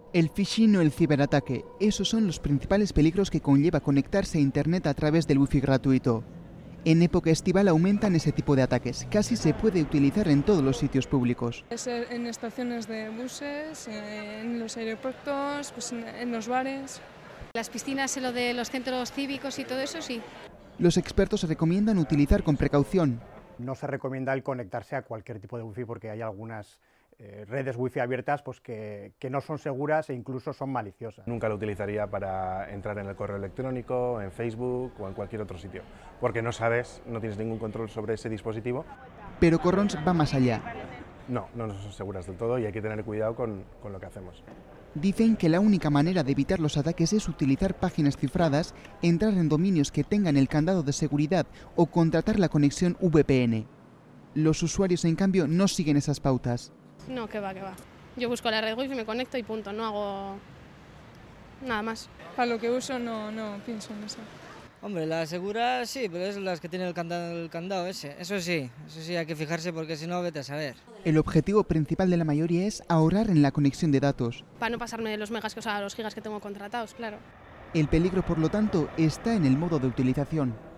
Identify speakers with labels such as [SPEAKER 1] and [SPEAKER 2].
[SPEAKER 1] El phishing o el ciberataque, esos son los principales peligros que conlleva conectarse a Internet a través del wifi gratuito. En época estival aumentan ese tipo de ataques, casi se puede utilizar en todos los sitios públicos.
[SPEAKER 2] En estaciones de buses, en los aeropuertos, pues en los bares.
[SPEAKER 3] Las piscinas, en lo de los centros cívicos y todo eso, sí.
[SPEAKER 1] Los expertos recomiendan utilizar con precaución.
[SPEAKER 4] No se recomienda el conectarse a cualquier tipo de wifi porque hay algunas redes wifi abiertas pues que no son seguras e incluso son maliciosas.
[SPEAKER 5] Nunca lo utilizaría para entrar en el correo electrónico, en Facebook o en cualquier otro sitio, porque no sabes, no tienes ningún control sobre ese dispositivo.
[SPEAKER 1] Pero Corrons va más allá.
[SPEAKER 5] No nos aseguras del todo y hay que tener cuidado con lo que hacemos.
[SPEAKER 1] Dicen que la única manera de evitar los ataques es utilizar páginas cifradas, entrar en dominios que tengan el candado de seguridad o contratar la conexión VPN. Los usuarios, en cambio, no siguen esas pautas.
[SPEAKER 6] No, que va. Yo busco la red wifi, me conecto y punto, no hago nada más.
[SPEAKER 2] Para lo que uso no pienso en eso.
[SPEAKER 7] Hombre, la segura sí, pero es las que tienen el candado ese. Eso sí hay que fijarse porque si no, vete a saber.
[SPEAKER 1] El objetivo principal de la mayoría es ahorrar en la conexión de datos.
[SPEAKER 6] Para no pasarme de los megas, los gigas que tengo contratados, claro.
[SPEAKER 1] El peligro, por lo tanto, está en el modo de utilización.